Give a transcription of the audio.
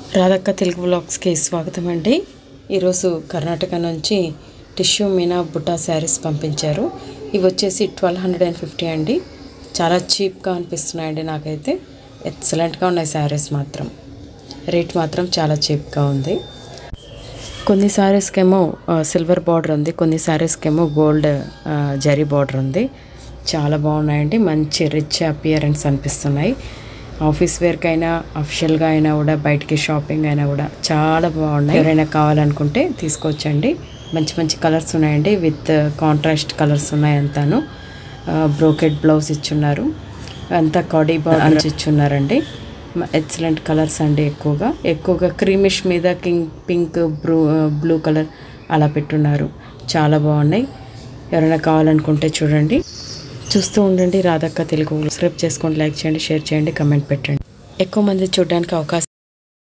రాధక్క తెలుగు వ్లాగ్స్కి స్వాగతం అండి. ఈరోజు కర్ణాటక నుంచి టిష్యూ మీనా బుట్టా శారీస్ పంపించారు. ఇవి వచ్చేసి 1250 అండి. చాలా చీప్గా అనిపిస్తున్నాయండి నాకైతే. ఎక్సలెంట్గా ఉన్నాయి శారీస్ మాత్రం. రేట్ మాత్రం చాలా చీప్గా ఉంది. కొన్ని శారీస్కేమో సిల్వర్ బార్డర్ ఉంది, కొన్ని శారీస్కేమో గోల్డ్ జరీ బార్డర్ ఉంది. చాలా బాగున్నాయండి. మంచి రిచ్ అపియరెన్స్ అనిపిస్తున్నాయి. ఆఫీస్ వేర్కైనా అఫిషియల్గా అయినా కూడా బయటికి షాపింగ్ అయినా కూడా చాలా బాగున్నాయి. ఎవరైనా కావాలనుకుంటే తీసుకోవచ్చండి. మంచి మంచి కలర్స్ ఉన్నాయండి. విత్ కాంట్రాస్ట్ కలర్స్ ఉన్నాయి. అంతాను బ్రోకెట్ బ్లౌజ్ ఇచ్చున్నారు. అంతా కాడీ బార్డర్ ఇచ్చున్నారండి. ఎక్సలెంట్ కలర్స్ అండి. ఎక్కువగా క్రీమిష్ మీద పింక్ బ్లూ కలర్ అలా పెట్టున్నారు. చాలా బాగున్నాయి. ఎవరైనా కావాలనుకుంటే చూడండి, చూస్తూ ఉండండి. రాధక్క తెలుగు సబ్స్క్రైబ్ చేసుకోండి, లైక్ చేయండి, షేర్ చేయండి, కమెంట్ పెట్టండి. ఎక్కువ మంది చూడడానికి అవకాశం